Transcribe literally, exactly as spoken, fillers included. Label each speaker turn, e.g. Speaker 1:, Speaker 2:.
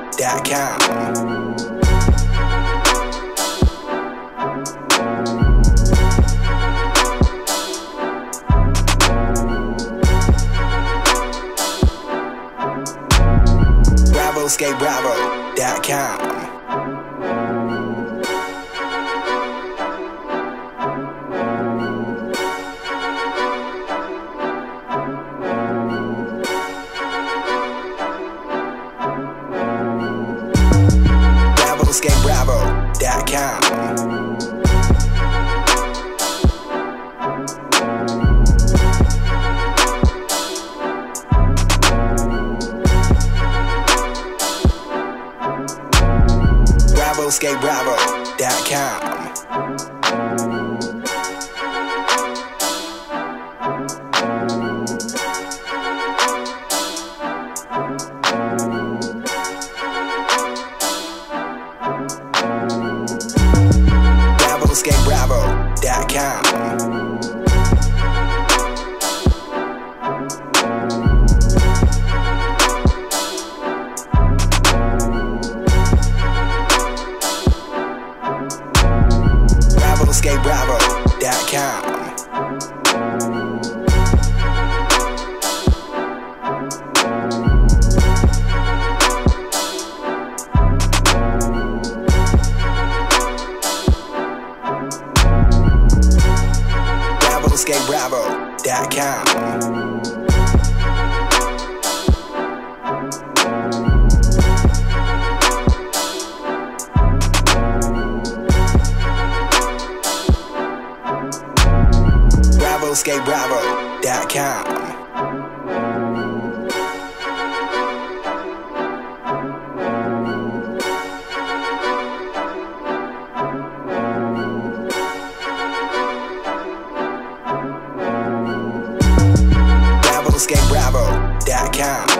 Speaker 1: dot com. Bravo Skate Bravo dot com. Bravo Skate Bravo dot com. Bravo Skate Bravo dot com. Bravo Skate Bravo dot com. Bravo Skate Bravo dot com. Bravo Skate Bravo dot com. Bravo Skate Bravo dot com. Bravo Skate Bravo dot com.